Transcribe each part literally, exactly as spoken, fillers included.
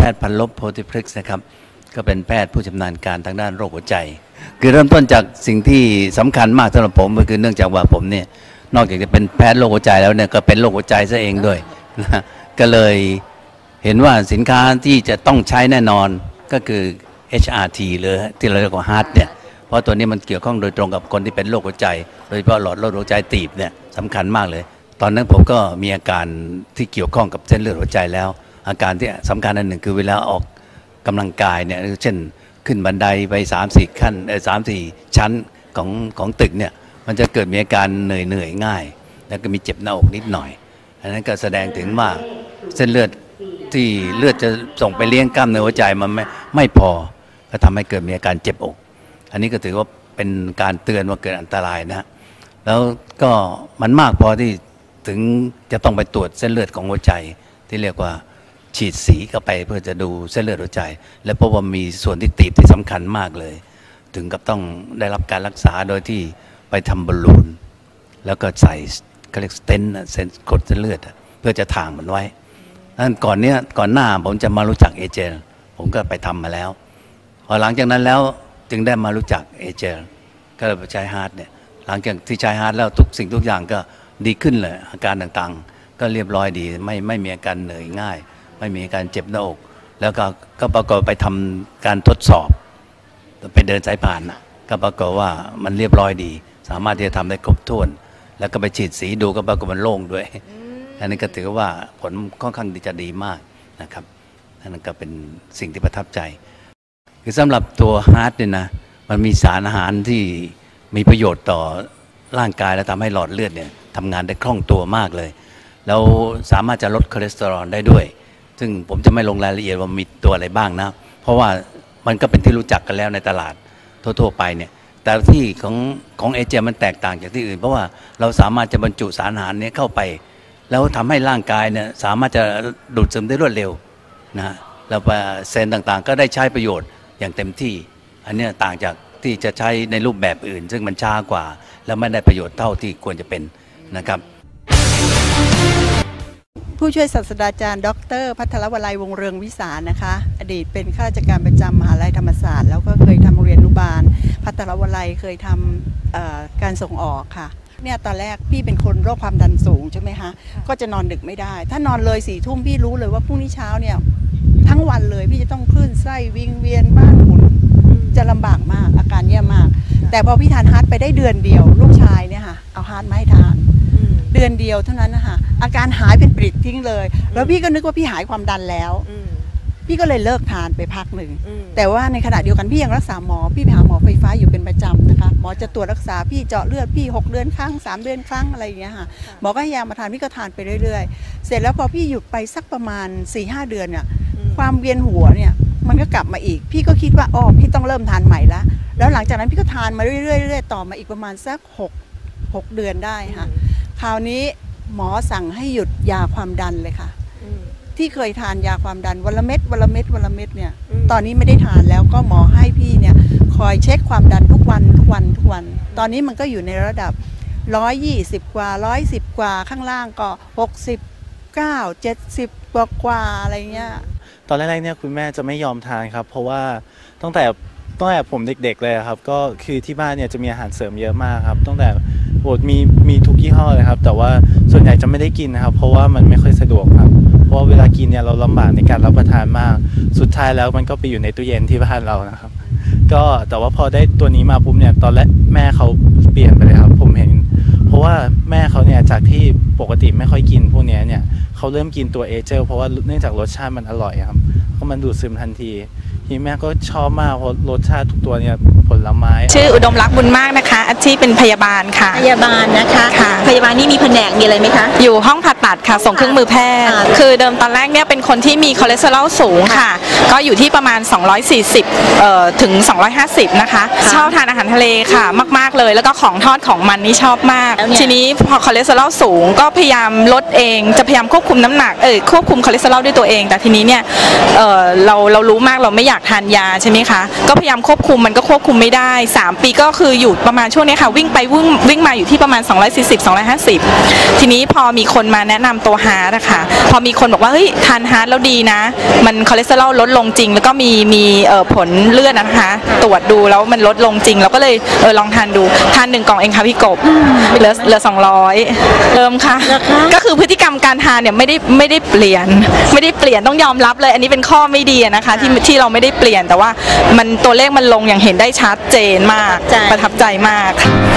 ทย์พันลบโพธิพฤกษ์นะครับก็เป็นแพทย์ผู้ชำนาญการทางด้านโรคหัวใจคือเริ่มต้นจากสิ่งที่สำคัญมากสำหรับผมก็คือเนื่องจากว่าผมเนี่ยนอกจากจะเป็นแพทย์โรคหัวใจแล้วเนี่ยก็เป็นโรคหัวใจซะเองด้วยนะก็เลยเห็นว่าสินค้าที่จะต้องใช้แน่นอนก็คือ เอช อาร์ ที หรือที่เราเรียกว่า Heart เนี่ยเพราะตัวนี้มันเกี่ยวข้องโดยตรงกับคนที่เป็นโรคหัวใจโดยเฉพาะหลอดเลือดหัวใจตีบเนี่ยสำคัญมากเลยตอนนั้นผมก็มีอาการที่เกี่ยวข้องกับเส้นเลือดหัวใจแล้วอาการที่สำคัญอันหนึ่งคือเวลาออกกำลังกายเนี่ยเช่นขึ้นบันไดไป สามสี่ ขั้นเออสามสี่ชั้นของของตึกเนี่ยมันจะเกิดมีอาการเหนื่อยเหนื่อยง่ายแล้วก็มีเจ็บหน้าอกนิดหน่อยอันนั้นก็แสดงถึงว่าเส้นเลือดที่เลือดจะส่งไปเลี้ยงกล้ามเนื้อหัวใจมันไม่ไม่พอก็ทำให้เกิดมีอาการเจ็บอกอันนี้ก็ถือว่าเป็นการเตือนว่าเกิดอันตรายนะแล้วก็มันมากพอที่ถึงจะต้องไปตรวจเส้นเลือดของหัวใจที่เรียกว่าฉีดสีเข้าไปเพื่อจะดูเส้นเลือดหัวใจและพบว่ามีส่วนที่ตีบที่สำคัญมากเลยถึงกับต้องได้รับการรักษาโดยที่ไปทำบอลลูนแล้วก็ใส่เขาเรียกสเตนต์เส้นกดเส้นเลือดเพื่อจะถ่างมันไว้นั้นก่อนเนี้ยก่อนหน้าผมจะมารู้จักเอเจลผมก็ไปทำมาแล้วพอหลังจากนั้นแล้วจึงได้มารู้จักเอเจลก็เลยไปใช้ฮาร์ดเนี่ยหลังจากที่ใช้ฮาร์ดแล้วทุกสิ่งทุกอย่างก็ดีขึ้นเลยอาการต่างๆก็เรียบร้อยดีไม่ไม่มีอาการเหนื่อยง่ายไม่มีอาการเจ็บหน้าอกแล้วก็ก็ปรากฏไปทำการทดสอบไปเดินสายผ่านนะก็ปรากฏว่ามันเรียบร้อยดีสามารถที่จะทำได้ครบถ้วนแล้วก็ไปฉีดสีดูก็ปรากฏมันโล่งด้วยอันนี้ก็ถือว่าผลค่อนข้างจะดีมากนะครับนั่นก็เป็นสิ่งที่ประทับใจคือสำหรับตัวฮาร์ดเนี่ยนะมันมีสารอาหารที่มีประโยชน์ต่อร่างกายและทำให้หลอดเลือดเนี่ยทำงานได้คล่องตัวมากเลยแล้วสามารถจะลดคอเลสเตอรอลได้ด้วยซึ่งผมจะไม่ลงรายละเอียดว่ามีตัวอะไรบ้างนะเพราะว่ามันก็เป็นที่รู้จักกันแล้วในตลาดทั่วๆไปเนี่ยแต่ที่ของของเอเจมันแตกต่างจากที่อื่นเพราะว่าเราสามารถจะบรรจุสารอาหารนี้เข้าไปแล้วทำให้ร่างกายเนี่ยสามารถจะดูดซึมได้รวดเร็วนะแล้วเซลล์ต่างๆก็ได้ใช้ประโยชน์อย่างเต็มที่อันนี้ต่างจากที่จะใช้ในรูปแบบอื่นซึ่งมันช้ากว่าแล้วไม่ได้ประโยชน์เท่าที่ควรจะเป็นนะครับผู้ช่วยศาสตราจารย์ดร.ภัทรวลัยวงศ์เรืองวิสารนะคะอดีตเป็นข้าราชการประจำมหาวิทยาลัยธรรมศาสตร์แล้วก็เคยทำโรงเรียนอนุบาลภัทรวลัยเคยทำการส่งออกค่ะเนี่ยตอนแรกพี่เป็นคนโรคความดันสูงใช่ไหมคะก็จะนอนดึกไม่ได้ถ้านอนเลยสี่ทุ่มพี่รู้เลยว่าพรุ่งนี้เช้าเนี่ยทั้งวันเลยพี่จะต้องคลื่นไส้วิงเวียนบ้านหมุนจะลำบากมากอาการแย่มากแต่พอพี่ทานฮาร์ดไปได้เดือนเดียวลูกชายเนี่ยค่ะเอาฮาร์ดมาให้ทานเดือนเดียวเท่านั้นนะคะอาการหายเป็นปริดทิ้งเลยแล้วพี่ก็นึกว่าพี่หายความดันแล้วพี่ก็เลยเลิกทานไปพักหนึ่งแต่ว่าในขณะเดียวกันพี่ยังรักษาหมอพี่ไปหาหมอไฟฟ้าอยู่เป็นประจำนะคะหมอจะตรวจรักษาพี่เจาะเลือดพี่หกเดือนครั้งสามเดือนครั้งอะไรอย่างเงี้ยค่ะหมอก็ให้ยามาทานพี่ก็ทานไปเรื่อยๆเสร็จแล้วพอพี่หยุดไปสักประมาณ สี่ห้า เดือนเนี่ยความเวียนหัวเนี่ยมันก็กลับมาอีกพี่ก็คิดว่าอ๋อพี่ต้องเริ่มทานใหม่ละแล้วหลังจากนั้นพี่ก็ทานมาเรื่อยๆต่อมาอีกประมาณสักหก หกเดือนได้ค่ะคราวนี้หมอสั่งให้หยุดยาความดันเลยค่ะที่เคยทานยาความดันวันละเม็ดวันละเม็ดวันละเม็ดเนี่ยตอนนี้ไม่ได้ทานแล้วก็หมอให้พี่เนี่ยคอยเช็คความดันทุกวันทุกวันทุกวันตอนนี้มันก็อยู่ในระดับหนึ่งร้อยยี่สิบกว่าหนึ่งร้อยสิบกว่าข้างล่างก็หกสิบเก้า เจ็ดสิบกว่ากว่าอะไรเงี้ยตอนแรกๆเนี่ยคุณแม่จะไม่ยอมทานครับเพราะว่าตั้งแต่ตั้งแต่ผมเด็กๆเลยครับก็คือที่บ้านเนี่ยจะมีอาหารเสริมเยอะมากครับตั้งแต่โอ้มีมีทุกยี่ห้อเลยครับแต่ว่าส่วนใหญ่จะไม่ได้กินนะครับเพราะว่ามันไม่ค่อยสะดวกครับเพราะเวลากินเนี่ยเราลำบากในการรับประทานมากสุดท้ายแล้วมันก็ไปอยู่ในตู้เย็นที่บ้านเรานะครับก็แต่ว่าพอได้ตัวนี้มาปุ๊บเนี่ยตอนแรกแม่เขาเปลี่ยนไปเลยครับผมเห็นเพราะว่าแม่เขาเนี่ยจากที่ปกติไม่ค่อยกินพวกนี้เนี่ยเขาเริ่มกินตัวเอเจลเพราะว่าเนื่องจากรสชาติมันอร่อยครับก็มันดูดซึมทันทีที่แม่ก็ชอบมากเพราะรสชาติทุกตัวเนี่ยผลไม้ชื่ออุดมรักบุญมากนะคะอาชีพเป็นพยาบาลค่ะพยาบาลนะคะพยาบาลนี่มีแผนกมีอะไรไหมคะอยู่ห้องผ่าตัดค่ะส่งเครื่องมือแพทย์คือเดิมตอนแรกเนี่ยเป็นคนที่มีคอเลสเตอรอลสูงค่ะก็อยู่ที่ประมาณสองร้อยสี่สิบเอ่อถึงสองร้อยห้าสิบนะคะชอบทานอาหารทะเลค่ะมากๆเลยแล้วก็ของทอดของมันนี่ชอบมากทีนี้พอคอเลสเตอรอลสูงก็พยายามลดเองจะพยายามควบคุมน้ำหนักเออควบคุมคอเลสเตอรอลด้วยตัวเองแต่ทีนี้เนี่ยเออเราเรารู้มากเราไม่อยากทานยาใช่ไหมคะก็พยายามควบคุมมันก็ควบคุมไม่ได้สามปีก็คืออยู่ประมาณช่วงนี้ค่ะวิ่งไปวิ่งวิ่งมาอยู่ที่ประมาณสองร้อยสี่สิบ สองร้อยห้าสิบทีนี้พอมีคนมาแนะนำตัวฮาร์ดอะค่ะพอมีคนบอกว่าเฮ้ยทานฮาร์ดแล้วดีนะมันคอเลสเตอรอลลดลงจริงแล้วก็มีมีเอ่อผลเลือดนะคะตรวจดูแล้วมันลดลงจริงเราก็เลยเออลองทานดูทานหนึ่งกล่องเองค่ะพี่กบเหลือเหลือสองร้อยเริ่มค่ะก็คือพฤติกรรมการทานเนี่ยไม่ได้ไม่ได้เปลี่ยนไม่ได้เปลี่ยนต้องยอมรับเลยอันนี้เป็นข้อไม่ดีนะคะที่ที่เราไม่ได้เปลี่ยนแต่ว่ามันตัวเลขมันลงอย่างเห็นได้ชัดเจนมากประทับใจมาก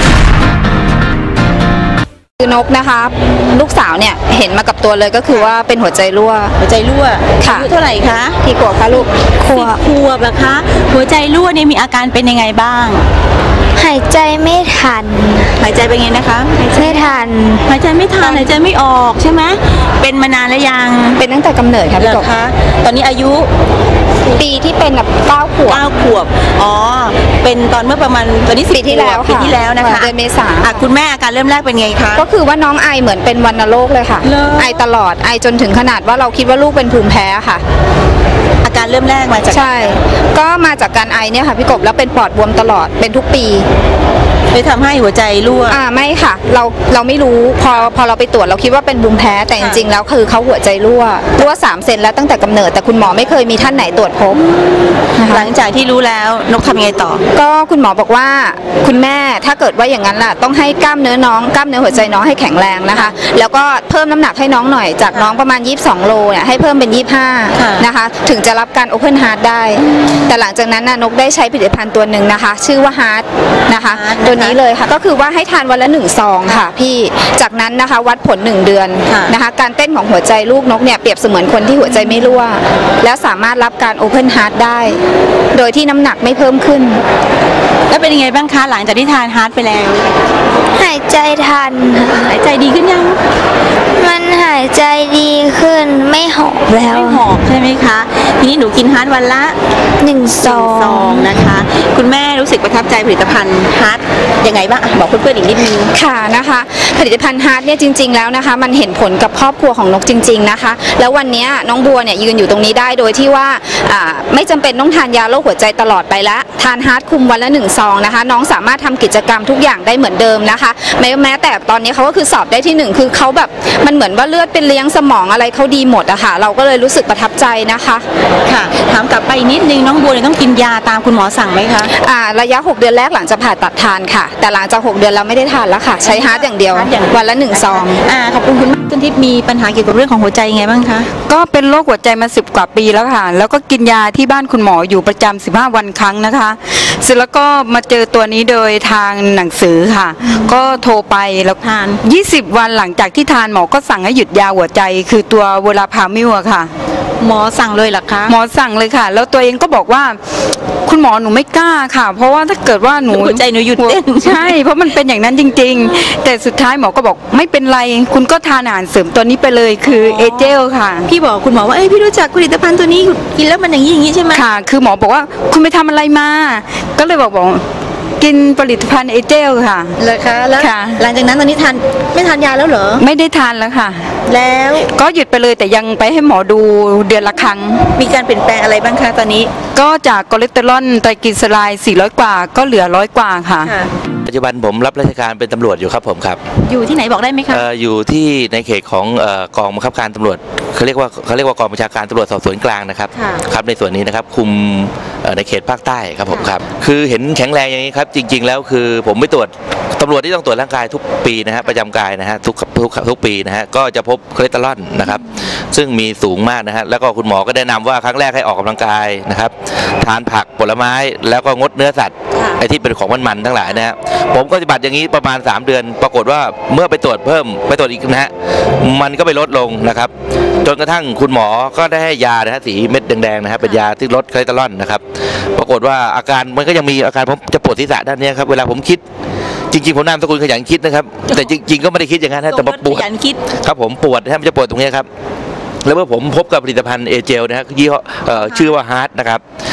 คือนกนะคะลูกสาวเนี่ยเห็นมากับตัวเลยก็คือว่าเป็นหัวใจรั่วหัวใจรั่วค่ะอายุเท่าไหร่คะกี่ขวบคะลูกขวบขวบเหรอคะหัวใจรั่วเนี่ยมีอาการเป็นยังไงบ้างหายใจไม่ทันหายใจเป็นไงนะคะไม่ทันหายใจไม่ทันหายใจไม่ออกใช่ไหมเป็นมานานแล้วยังเป็นตั้งแต่กำเนิดค่ะพี่กบคะตอนนี้อายุปีที่เป็นแบบเก้าขวบเก้าขวบอ๋อเป็นตอนเมื่อประมาณตอนนี้ปีที่แล้วปีที่แล้วนะคะเดือนเมษาคุณแม่อาการเริ่มแรกเป็นไงคะก็คือว่าน้องไอเหมือนเป็นวัณโรคเลยค่ะไอตลอดไอจนถึงขนาดว่าเราคิดว่าลูกเป็นภูมิแพ้ค่ะอาการเริ่มแรกมาจากใช่ก็มาจากการไอเนี่ยค่ะพี่กบแล้วเป็นปอดบวมตลอดเป็นทุกปีเลยทำให้หัวใจรั่วอ่าไม่ค่ะเราเราไม่รู้พอพอเราไปตรวจเราคิดว่าเป็นภูมิแพ้แต่จริงๆแล้วคือเขาหัวใจรั่วรั่วสามเซนแล้วตั้งแต่กำเนิดแต่คุณหมอไม่เคยมีท่านไหนตรวจพบหลังจากที่รู้แล้วนกทำยังไงต่อก็คุณหมอบอกว่าคุณแม่ถ้าเกิดว่าอย่างนั้นล่ะต้องให้กล้ามเนื้อน้องกล้ามเนื้อหัวใจน้องให้แข็งแรงนะคะแล้วก็เพิ่มน้ำหนักให้น้องหน่อยจากน้องประมาณยี่สิบสองโลเนี่ยให้เพิ่มเป็นยี่สิบห้านะคะถึงจะรับการโอเพนฮาร์ทได้แต่หลังจากนั้นนกได้ใช้ผลิตภัณฑ์ตัวหนึ่งนะคะชื่อว่าฮาร์ทนะคะตัวนี้เลยค่ะก็คือว่าให้ทานวันละหนึ่งซองค่ะพี่จากนั้นนะคะวัดผลหนึ่งเดือนนะคะการเต้นของหัวใจลูกนกเนี่ยเปรียบเสมือนคนที่หัวใจไม่รั่วแล้วสามารถรับการโอเพนฮาร์ทได้โดยที่น้ำหนักไม่เพิ่มขึ้นแล้วเป็นยังไงบ้างคะหลังจากที่ทานฮาร์ทไปแล้วหายใจทันหายใจดีขึ้นยังมันหายใจดีขึ้นไม่หอบแล้วไม่หอบใช่ไหมคะทีนี้หนูกินฮาร์ทวันละหนึ่งซองนะคะคุณแม่รู้สึกประทับใจผลิตภัณฑ์ฮาร์ทยังไงบ้างบอกเพื่อนๆอีกนิดนึงค่ะนะคะผลิตภัณฑ์ฮาร์ทเนี่ยจริงๆแล้วนะคะมันเห็นผลกับครอบครัวของนกจริงๆนะคะแล้ววันนี้น้องบัวเนี่ยยืนอยู่ตรงนี้ได้โดยที่ว่าไม่จำเป็นต้องทานยาโรคหัวใจตลอดไปละทานฮาร์ทคุมวันละหนึ่งซองนะคะน้องสามารถทำกิจกรรมทุกอย่างได้เหมือนเดิมนะคะแม้แม้แต่ตอนนี้เขาก็คือสอบได้ที่หนึ่งคือเขาแบบมันเหมือนว่าเลือดเป็นเลี้ยงสมองอะไรเขาดีหมดอะค่ะเราก็เลยรู้สึกประทับใจนะคะค่ะถามกลับไปนิดนึงน้องบัวต้องกินยาตามคุณหมอสั่งไหมคะอ่าระยะหกเดือนแรกหลังจากผ่าตัดทานค่ะแต่หลังจากหกเดือนเราไม่ได้ทานแล้วค่ะใช้ฮาร์ทอย่างเดียววันละหนึ่งซองอ่าขอบคุณคุณคุณทิพย์มีปัญหาเกี่ยวกับเรื่องของหัวใจยังไงบ้างคะก็เป็นโรคหัวใจมาสิบกว่าปีแล้วค่ะแล้วก็กินยาที่บ้านคุณหมออยู่ประจำสิบห้าวันครั้งนะคะเสร็จแล้วก็มาเจอตัวนี้โดยทางหนังสือค่ะก็โทรไปแล้วทานยี่สิบวันหลังจากที่ทานหมอก็สั่งให้หยุดยาหัวใจคือตัวเวลาพามิวอะค่ะหมอสั่งเลยเหรอคะหมอสั่งเลยค่ะแล้วตัวเองก็บอกว่าคุณหมอหนูไม่กล้าค่ะเพราะว่าถ้าเกิดว่าหนูหัวใจหนูหยุดเต้นใช่เพราะมันเป็นอย่างนั้นจริงๆแต่สุดท้ายหมอก็บอกไม่เป็นไรคุณก็ทานอาหารเสริมตัวนี้ไปเลยคือเอเจลค่ะพี่บอกคุณหมอว่าเอ้ยพี่รู้จักผลิตภัณฑ์ตัวนี้กินแล้วมันอย่างนี้อย่างนี้ใช่ไหมค่ะคือหมอบอกว่าคุณไปทำอะไรมาก็เลยบอกบอกกินผลิตภัณฑ์เอเจลค่ะเลยคะแล้วหลังจากนั้นตอนนี้ทานไม่ทานยาแล้วเหรอไม่ได้ทานแล้วค่ะแล้วก็หยุดไปเลยแต่ยังไปให้หมอดูเดือนละครั้งมีการเปลี่ยนแปลงอะไรบ้างคะตอนนี้ก็จากคอเลสเตอรอลไตรกลีเซอไรด์สี่ร้อยกว่าก็เหลือร้อยกว่าค่ะปัจจุบันผมรับราชการเป็นตำรวจอยู่ครับผมครับอยู่ที่ไหนบอกได้ไหมคะอยู่ที่ในเขตของกองบังคับการตำรวจเขาเรียกว่าเขาเรียกว่ากองบัญชาการตำรวจสอบสวนกลางนะครับครับในส่วนนี้นะครับคุมในเขตภาคใต้ครับผมครับคือเห็นแข็งแรงอย่างนี้ครับจริงๆแล้วคือผมไปตรวจตำรวจที่ต้องตรวจร่างกายทุกปีนะฮะประจำกายนะฮะทุกทุกทุกปีนะฮะก็จะพบคอเลสเตอรอลนะครับซึ่งมีสูงมากนะฮะแล้วก็คุณหมอก็แนะนำว่าครั้งแรกให้ออกกำลังกายนะครับทานผักผลไม้แล้วก็งดเนื้อสัตว์ไอ้ที่เป็นของมันๆทั้งหลายนะฮะผมก็ปฏิบัติอย่างนี้ประมาณสามเดือนปรากฏว่าเมื่อไปตรวจเพิ่มไปตรวจอีกนะฮะมันก็ไปลดลงนะครับจนกระทั่งคุณหมอก็ได้ให้ยานะฮะสีเม็ดแดงๆนะครับเป็นยาที่ลดคอเลสเตอรอลนะครับปรากฏว่าอาการมันก็ยังมีอาการผมจะปวดศีรษะด้านนี้ครับเวลาผมคิดจริงๆผมนามสกุลขยันคิดนะครับแต่จริงๆก็ไม่ได้คิดอย่างนั้นนะแต่ปวดครับผมปวดนะมันจะปวดตรงนี้ครับแล้วเมื่อผมพบกับผลิตภัณฑ์เอเจลนะฮะยี่ห้อชื่อว่าฮาร์ทนะครับ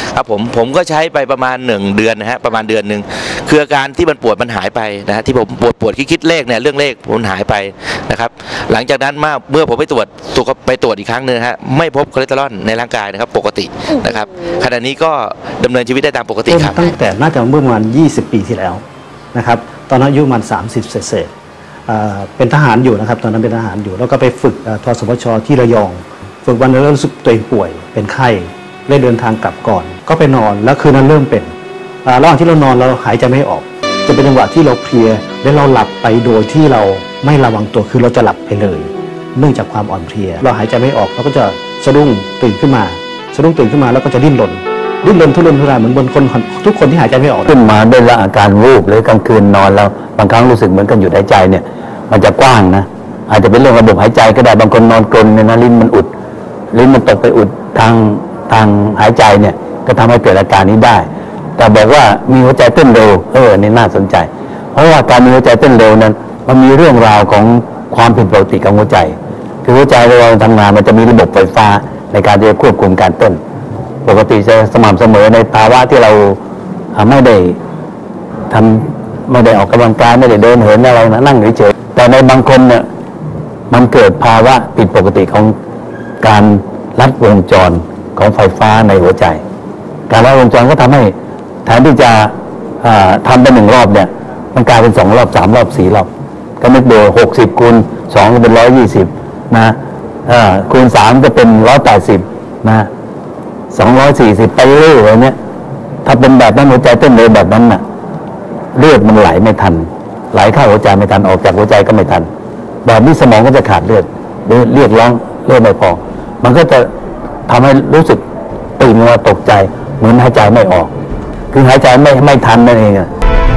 ครับผมผมก็ใช้ไปประมาณหนึ่งเดือนนะฮะประมาณเดือนหนึ่งคืออาการที่มันปวดมันหายไปนะฮะที่ผมปวดปวดคิดคิดเลขเนี่ยเรื่องเลขมันหายไปนะครับหลังจากนั้นมาเมื่อผมไปตรวจสุขไปตรวจอีกครั้งนึงฮะไม่พบคอเลสเตอรอลในร่างกายนะครับปกตินะครับขณะนี้ก็ดำเนินชีวิตได้ตามปกติครับตั้งแต่น่าจะเมื่อประมาณยี่สิบปีที่แล้วนะครับตอนนั้นอายุประมาณสามสิบเศษเป็นทหารอยู่นะครับตอนนั้นเป็นทหารอยู่แล้วก็ไปฝึกทสพชที่ระยองฝึกวันนั้นรู้สึกตัวเองป่วยเป็นไข้ได้เดินทางกลับก่อนก็ไปนอนแล้วคืนนั้นเริ่มเป็นระหว่างที่เรานอนเราหายใจไม่ออกจะเป็นจังหวะที่เราเพลียและเราหลับไปโดยที่เราไม่ระวังตัวคือเราจะหลับไปเลยเนื่องจากความอ่อนเพลียเราหายใจไม่ออกเราก็จะสะดุ้งตื่นขึ้นมาสะดุ้งตื่นขึ้นมาแล้วก็จะดิ้นรนดิ้นรนทุรนทุรายเหมือนบนคนทุกคนที่หายใจไม่ออกขึ้นมาด้วยละอาการวูบหรือกลางคืนนอนแล้วบางครั้งรู้สึกเหมือนกันหยุดหายใจเนี่ยมันจะกว้างนะอาจจะเป็นเรื่องระบบหายใจก็ได้บางคนนอนกรนเนี่ยนะลิ้นมันอุดลิ้นมันตกไปอุดทางทางหายใจเนี่ยก็ทำให้เกิดอาการนี้ได้แต่บอกว่ามีหัวใจเต้นเร็วเออนี่น่าสนใจเพราะว่าการมีหัวใจเต้นเร็วนั้นมันมีเรื่องราวของความผิดปกติของหัวใจคือหัวใจเวลาทำงานมันจะมีระบบไฟฟ้าในการที่จะควบคุมการเต้นปกติจะสม่ำเสมอในภาวะที่เราไม่ได้ทำไม่ได้ออกกำลังกายไม่ได้เดินเหินอะไรนะนั่งเฉยๆแต่ในบางคนเนี่ยมันเกิดภาวะผิดปกติของการลัดวงจรของไฟฟ้าในหัวใจการลัดวงจรก็ทำให้แทนที่จะทำไปหนึ่งรอบเนี่ยมันกลายเป็นสองรอบสามรอบสี่รอบก็นึกดูหกสิบคูณสองก็เป็นร้อยยี่สิบนะคูณสามก็เป็นร้อยแปดสิบนะสองร้อยสี่สิบไปเรื่อยๆเนี่ยถ้าเป็นแบบนั้นหัวใจเต้นเร็วแบบนั้นน่ะเลือดมันไหลไม่ทันไหลเข้าหัวใจไม่ทันออกจากหัวใจก็ไม่ทันแบบนี้สมองก็จะขาดเลือดเรียกร้องเลือดไม่พอมันก็จะทำให้รู้สึกตื่นมาตกใจเหมือนหายใจไม่ออกคือหายใจไม่ไม่ทันนั่นเองอ่ะ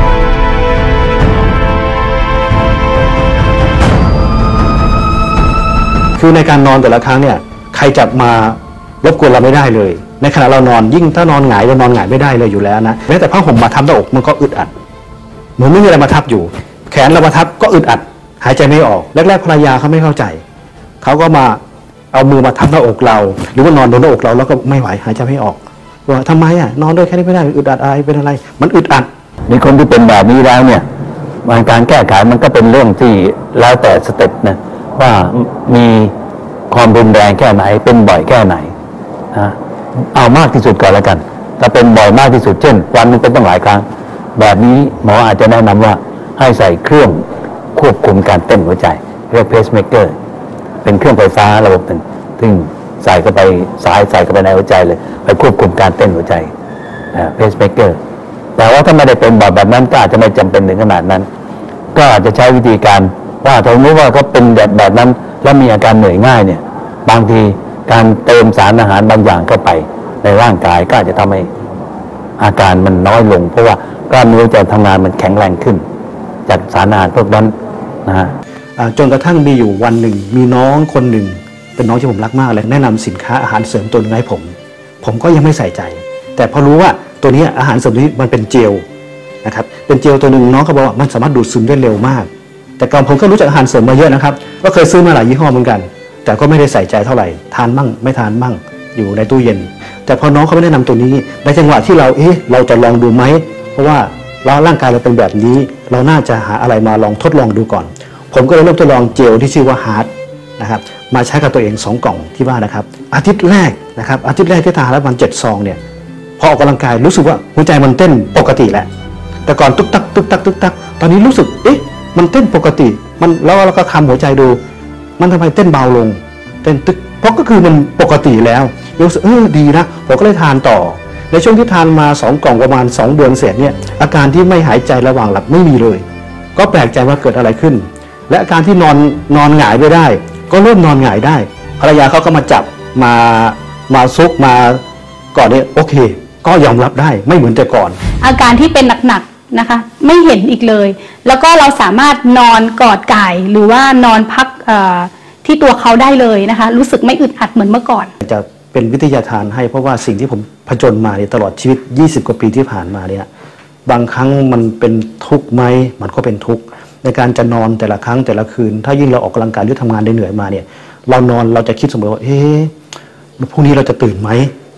คือในการนอนแต่ละครั้งเนี่ยใครจับมารบกวนเราไม่ได้เลยในขณะเรานอนยิ่งถ้านอนหงายเรานอนหงายไม่ได้เลยอยู่แล้วนะแม้แต่ผ้าห่มมาทับหน้าอกมันก็อึดอัดเหมือนไม่มีอะไรมาทับอยู่แขนเรามาทับก็อึดอัดหายใจไม่ออกแรกๆภรรยาเขาไม่เข้าใจเขาก็มาเอามือมาทับหน้าอกเราหรือว่านอนบนหน้าอกเราแล้วก็ไม่ไหวหายใจไม่ออกว่าทำไมอ่ะนอนด้วยแค่นี้ไม่ได้อึดอัดอะไรเป็นอะไรมันอึดอัดมีคนที่เป็นแบบนี้แล้วเนี่ยการแก้ไขมันก็เป็นเรื่องที่แล้วแต่สเต็ปนะว่ามีความรุนแรงแค่ไหนเป็นบ่อยแค่ไหนนะเอามากที่สุดก่อนแล้วกันถ้าเป็นบ่อยมากที่สุดเช่นวันนึงเป็นต้องหลายครั้งแบบนี้หมออาจจะแนะนำว่าให้ใส่เครื่องควบคุมการเต้นหัวใจเรียกเพสเมเกอร์เป็นเครื่องไฟฟ้าระบบหนึ่งซึ่งใส่เข้าไปสายใส่เข้าไปในหัวใจเลยไปควบคุมการเต้นหัวใจเพสเมเกอร์แต่ว่าถ้าไม่ได้เป็นแบบแบบนั้นก็อาจจะไม่จำเป็นถึงขนาดนั้นก็อาจจะใช้วิธีการว่าถ้าสมมติว่าเขาเป็นแบบแบบนั้นแล้วมีอาการเหนื่อยง่ายเนี่ยบางทีการเติมสารอาหารบางอย่างเข้าไปในร่างกายก็อาจจะทำให้อาการมันน้อยลงเพราะว่ากล้ามเนื้อจะทำงานมันแข็งแรงขึ้นจากสารอาหารพวกนั้นนะฮะจนกระทั่งมีอยู่วันหนึ่งมีน้องคนหนึ่งเป็นน้องที่ผมรักมากเลยแนะนำสินค้าอาหารเสริมตัวนึงให้ผมผมก็ยังไม่ใส่ใจแต่พอรู้ว่าตัวนี้อาหารเสริมนี้มันเป็นเจลนะครับเป็นเจลตัวหนึ่งน้องเขาบอกว่ามันสามารถดูดซึมได้เร็วมากแต่ก่อนผมก็รู้จักอาหารเสริมมาเยอะนะครับก็เคยซื้อมาหลายยี่ห้อเหมือนกันแต่ก็ไม่ได้ใส่ใจเท่าไหร่ทานมั่งไม่ทานมั่งอยู่ในตู้เย็นแต่พอน้องเขาไม่ได้นำตัวนี้ในจังหวะที่เราเอ๊ะเราจะลองดูไหมเพราะว่าเราร่างกายเราเป็นแบบนี้เราน่าจะหาอะไรมาลองทดลองดูก่อนผมก็เลยเริ่มทดลองเจลที่ชื่อว่าฮาร์ดนะครับมาใช้กับตัวเองสองกล่องที่บ้านนะครับอาทิตย์แรกนะครับอาทิตย์แรกที่ทานแล้วมันเจ็ดซองเนี่ยพอออกกำลังกายรู้สึกว่าหัวใจมันเต้นปกติแหละแต่ก่อนตุ๊กตักตุ๊กตักตุ๊กตักตอนนี้รู้สึกเอ๊ะมันเต้นปกติมันแล้วเราก็คำหัวใจดูมันทำไมเต้นเบาลงเต้นตึกเพราะก็คือมันปกติแล้วรู้สึกเออดีนะผมก็เลยทานต่อในช่วงที่ทานมาสองกล่องประมาณสองเดือนเสร็จเนี่ยอาการที่ไม่หายใจระหว่างหลับไม่มีเลยก็แปลกใจว่าเกิดอะไรขึ้นและอาการที่นอนนอนหงายไม่ได้ก็เริ่มนอนหงายได้ภรรยาเขาก็มาจับมามาซุกมาก่อนเนี่ยโอเคก็ยอมรับได้ไม่เหมือนแต่ก่อนอาการที่เป็นหนักๆนะคะไม่เห็นอีกเลยแล้วก็เราสามารถนอนกอดก่ายหรือว่านอนพักที่ตัวเขาได้เลยนะคะรู้สึกไม่อึดอัดเหมือนเมื่อก่อนจะเป็นวิทยาทานให้เพราะว่าสิ่งที่ผมผจญมาเนี่ยตลอดชีวิตยี่สิบกว่าปีที่ผ่านมาเนี่ยบางครั้งมันเป็นทุกข์ไหมมันก็เป็นทุกข์ในการจะนอนแต่ละครั้งแต่ละคืนถ้ายิ่งเราออกกำลังกายหรือทำงานเหนื่อยมาเนี่ยเรานอนเราจะคิดเสมอว่าเอ๊ะพรุ่งนี้เราจะตื่นไหม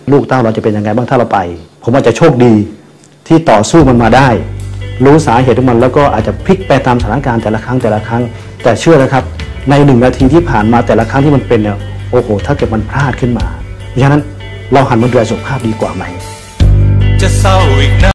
ลูกเต้าเราจะเป็นยังไงบ้างถ้าเราไปผมอาจจะโชคดีที่ต่อสู้มันมาได้รู้สาเหตุของมันแล้วก็อาจจะพลิกไปตามสถานการณ์แต่ละครั้งแต่ละครั้งแต่เชื่อนะครับในหนึ่งนาทีที่ผ่านมาแต่ละครั้งที่มันเป็นเนี่ยโอ้โหถ้าเกิดมันพลาดขึ้นมาเพราะฉะนั้นเราหันมาดูแลสุขภาพดีกว่าไหมจะเศร้าอีกนะ